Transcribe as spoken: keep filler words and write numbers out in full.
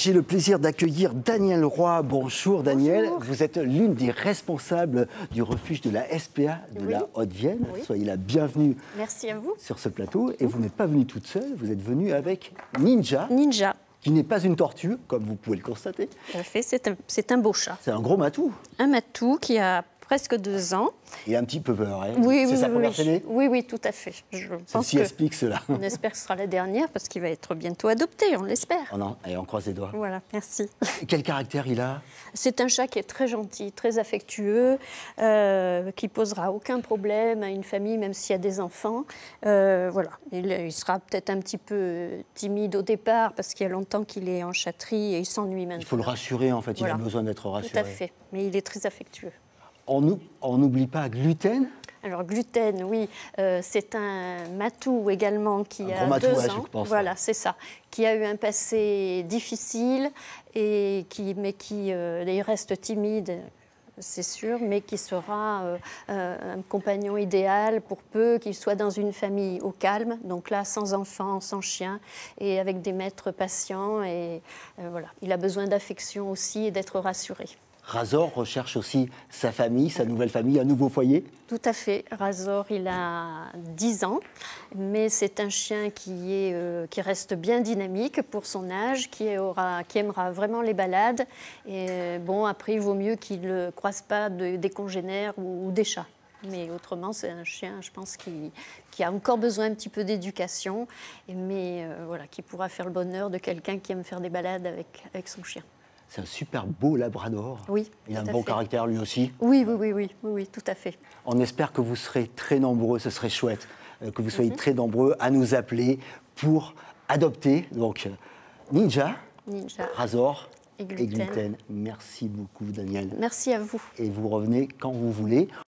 J'ai le plaisir d'accueillir Danielle Roy. Bonjour Danielle, Bonjour. Vous êtes l'une des responsables du refuge de la S P A de Oui. la Haute-Vienne. Oui. Soyez la bienvenue Merci à vous. sur ce plateau. Et vous n'êtes pas venue toute seule, vous êtes venue avec Ninja, Ninja, qui n'est pas une tortue, comme vous pouvez le constater. tout à fait, c'est un, c'est un beau chat. C'est un gros matou. Un matou qui a presque deux ans. Il est un petit peu peur. Hein. Oui, C'est oui, sa oui, première oui. télé. Oui, oui, tout à fait. Je pense Ceci que, explique cela. on espère que ce sera la dernière parce qu'il va être bientôt adopté, on l'espère. Oh non, allez, on croise les doigts. Voilà, merci. Et quel caractère il a? C'est un chat qui est très gentil, très affectueux, euh, qui posera aucun problème à une famille, même s'il y a des enfants. Euh, voilà, il, il sera peut-être un petit peu timide au départ parce qu'il y a longtemps qu'il est en chatterie et il s'ennuie maintenant. Il faut le rassurer, en fait, Voilà. il a besoin d'être rassuré. Tout à fait, mais il est très affectueux. On nou- on n'oublie pas gluten. Alors gluten, oui, euh, c'est un matou également qui Un a gros matou, deux ouais, ans. je pense, Voilà, ouais. c'est ça. Qui a eu un passé difficile et qui, mais qui euh, il reste timide, c'est sûr, mais qui sera euh, euh, un compagnon idéal pour peu qu'il soit dans une famille au calme. Donc là, sans enfants, sans chien et avec des maîtres patients. Et euh, voilà, il a besoin d'affection aussi et d'être rassuré. Razor recherche aussi sa famille, sa nouvelle famille, un nouveau foyer. Tout à fait. Razor, il a dix ans, mais c'est un chien qui, est, euh, qui reste bien dynamique pour son âge, qui, aura, qui aimera vraiment les balades. Et euh, bon, après, il vaut mieux qu'il ne croise pas de, des congénères ou, ou des chats. Mais autrement, c'est un chien, je pense, qui, qui a encore besoin un petit peu d'éducation, mais euh, voilà, qui pourra faire le bonheur de quelqu'un qui aime faire des balades avec, avec son chien. C'est un super beau labrador. Oui, Il a un tout à bon fait. caractère lui aussi. Oui, oui, oui, oui, oui, oui, tout à fait. On espère que vous serez très nombreux, ce serait chouette, euh, que vous soyez Mhm. très nombreux à nous appeler pour adopter. Donc, euh, Ninja, Ninja. Razor Et et gluten. gluten. Merci beaucoup, Daniel. Merci à vous. Et vous revenez quand vous voulez.